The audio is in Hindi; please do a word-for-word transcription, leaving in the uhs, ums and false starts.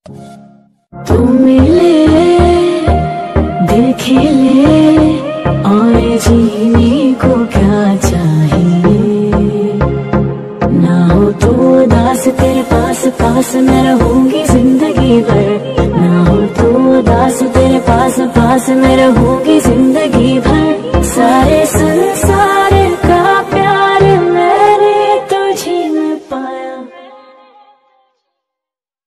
तू मिले देखे ले और जीने को क्या चाहिए, ना हो तो उदास तेरे पास पास मैं रहूंगी जिंदगी भर, ना हो तो उदास तेरे पास पास मैं रहूंगी जिंदगी भर। सारे संसार